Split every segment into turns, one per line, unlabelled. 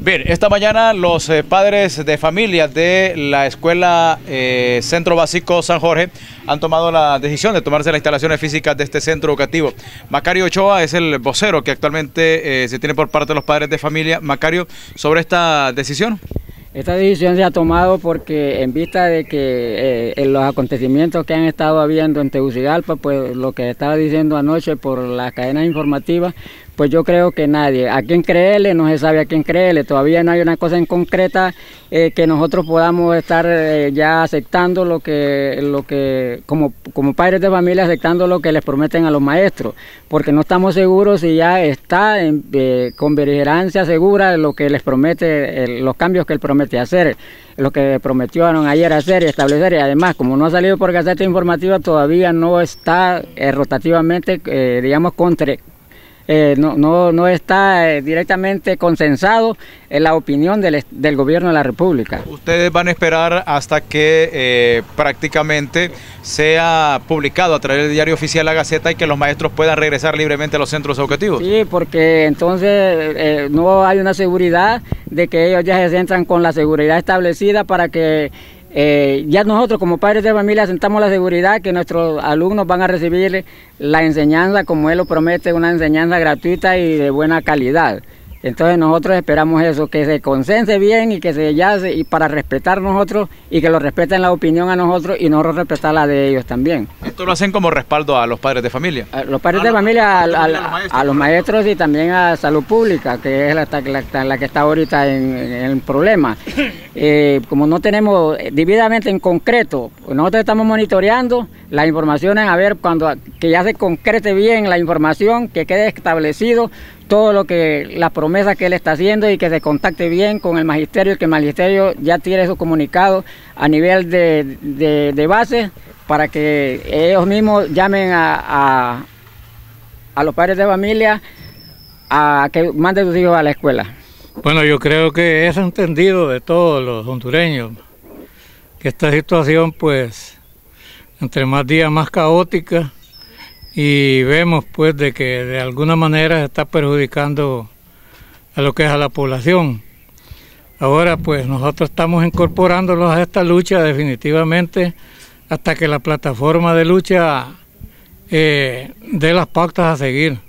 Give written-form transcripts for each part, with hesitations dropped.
Bien, esta mañana los padres de familia de la escuela Centro Básico San Jorge han tomado la decisión de tomarse las instalaciones físicas de este centro educativo. Macario Ochoa es el vocero que actualmente se tiene por parte de los padres de familia. Macario, sobre esta decisión.
Esta decisión se ha tomado porque en vista de que en los acontecimientos que han estado habiendo en Tegucigalpa, pues lo que estaba diciendo anoche por las cadenas informativas, pues yo creo que nadie, a quién creerle, no se sabe a quién creerle, todavía no hay una cosa en concreta que nosotros podamos estar ya aceptando lo que como padres de familia, aceptando lo que les prometen a los maestros, porque no estamos seguros si ya está con beligerancia segura lo que les promete, los cambios que él promete hacer, lo que prometieron ayer hacer y establecer, y además como no ha salido por Gaceta Informativa todavía no está rotativamente, digamos, no está directamente consensado en la opinión del gobierno de la República.
Ustedes van a esperar hasta que prácticamente sea publicado a través del diario oficial La Gaceta y que los maestros puedan regresar libremente a los centros educativos.
Sí, porque entonces no hay una seguridad de que ellos ya se centran con la seguridad establecida para que ya nosotros como padres de familia sentamos la seguridad que nuestros alumnos van a recibir la enseñanza como él lo promete, una enseñanza gratuita y de buena calidad. Entonces nosotros esperamos eso, que se consense bien y que y para respetar nosotros y que lo respeten la opinión a nosotros y nosotros respetar la de ellos también.
¿Esto lo hacen como respaldo a los padres de familia?
A los padres de familia, a los maestros y también a Salud Pública, que es la que está ahorita en el problema. Como no tenemos debidamente en concreto, nosotros estamos monitoreando las informaciones a ver que ya se concrete bien la información, que quede establecido todo lo que las promesas que él está haciendo y que se contacte bien con el magisterio y que el magisterio ya tiene su comunicado a nivel de base para que ellos mismos llamen a los padres de familia a que manden sus hijos a la escuela.
Bueno, yo creo que es entendido de todos los hondureños que esta situación, pues, entre más días más caótica, y vemos pues de que de alguna manera se está perjudicando a lo que es a la población. Ahora pues nosotros estamos incorporándolos a esta lucha definitivamente hasta que la plataforma de lucha dé las pautas a seguir.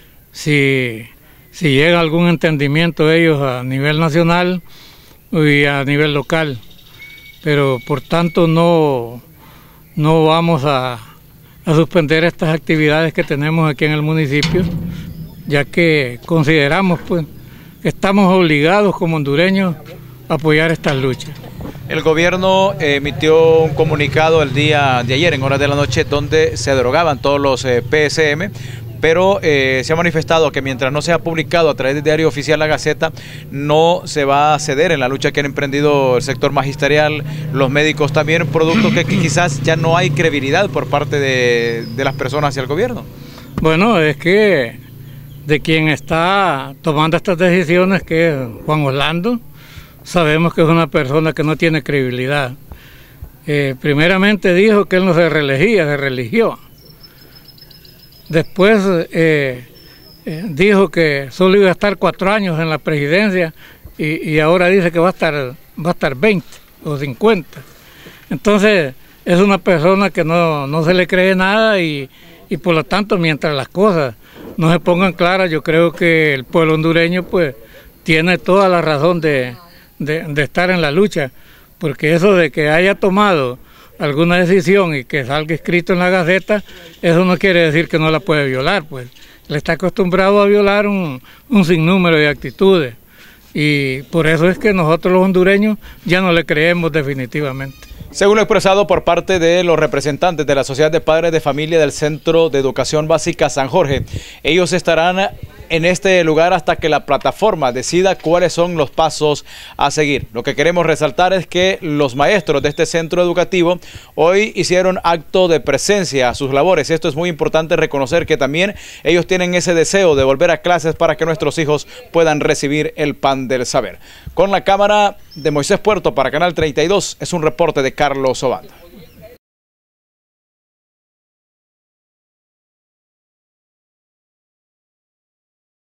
Si llega algún entendimiento de ellos a nivel nacional y a nivel local, pero por tanto no vamos a suspender estas actividades que tenemos aquí en el municipio, ya que consideramos pues que estamos obligados como hondureños a apoyar estas luchas.
El gobierno emitió un comunicado el día de ayer en horas de la noche donde se derogaban todos los PSM, pero se ha manifestado que mientras no sea publicado a través del diario oficial La Gaceta, no se va a ceder en la lucha que han emprendido el sector magisterial, los médicos también, producto que quizás ya no hay credibilidad por parte de las personas hacia el gobierno.
Bueno, es que de quien está tomando estas decisiones, que es Juan Orlando, sabemos que es una persona que no tiene credibilidad. Primeramente dijo que él no se reelegía, se religió. Después dijo que solo iba a estar 4 años en la presidencia y ahora dice que va a estar 20 o 50. Entonces es una persona que no se le cree nada y por lo tanto mientras las cosas no se pongan claras, yo creo que el pueblo hondureño pues tiene toda la razón de estar en la lucha, porque eso de que haya tomado alguna decisión y que salga escrito en la Gaceta, eso no quiere decir que no la puede violar, pues. Él está acostumbrado a violar un sinnúmero de actitudes y por eso es que nosotros los hondureños ya no le creemos definitivamente.
Según lo expresado por parte de los representantes de la Sociedad de Padres de Familia del Centro de Educación Básica San Jorge, ellos estarán en este lugar hasta que la plataforma decida cuáles son los pasos a seguir. Lo que queremos resaltar es que los maestros de este centro educativo hoy hicieron acto de presencia a sus labores. Esto es muy importante reconocer que también ellos tienen ese deseo de volver a clases para que nuestros hijos puedan recibir el pan del saber. Con la cámara de Moisés Puerto para Canal 32 es un reporte de Carlos Obando.